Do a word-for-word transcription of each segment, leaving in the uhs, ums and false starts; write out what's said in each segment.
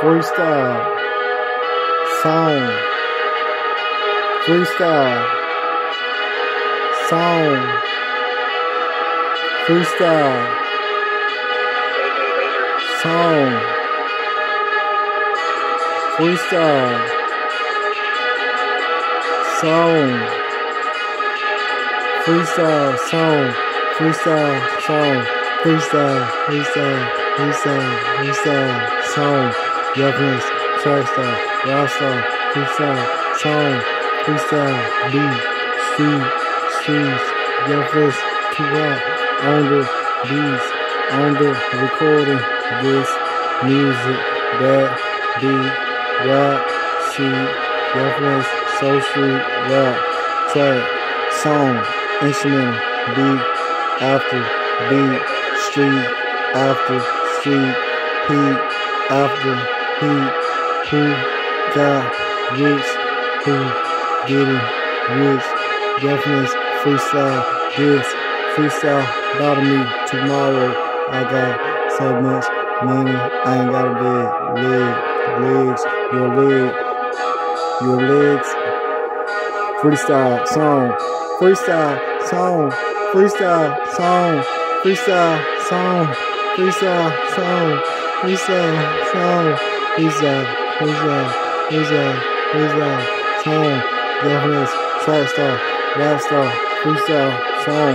Freestyle. Song. Freestyle. Song. Freestyle. Song. Freestyle. Song. Freestyle. Song. Freestyle. Song. Freestyle. Freestyle. Freestyle. Freestyle. Song. Japanese. Track style. Rap style. Freestyle. Song. Freestyle. Beat. Street. Streets. Japanese. Two-rock. On the beats. On the recording. This music. That beat. Rap. Street. Japanese. Soul Street. Rap. Track. Song. Instrumental. Beat. After. Beat. Street. After. Street. Heat. After. Heat. Who got rich? Who getting rich? Definitely freestyle this. Freestyle about me tomorrow. I got so much money. I ain't got a bed. Leg, legs, your leg, your legs. Freestyle song. Freestyle song. Freestyle song. Freestyle song. Freestyle song. Freestyle song. Freestyle. Freestyle. Freestyle. Freestyle song. Definitely track star. Rap star. Freestyle song.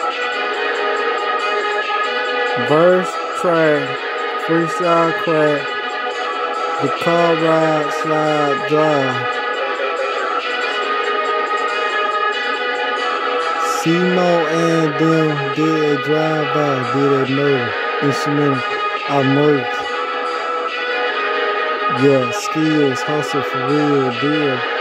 Verse, track, freestyle crack, the car ride, slide, drive. C-Mo and them did a drive-by, did a murder, instrumental, I murdered. Yeah, skills, hustle for real deal.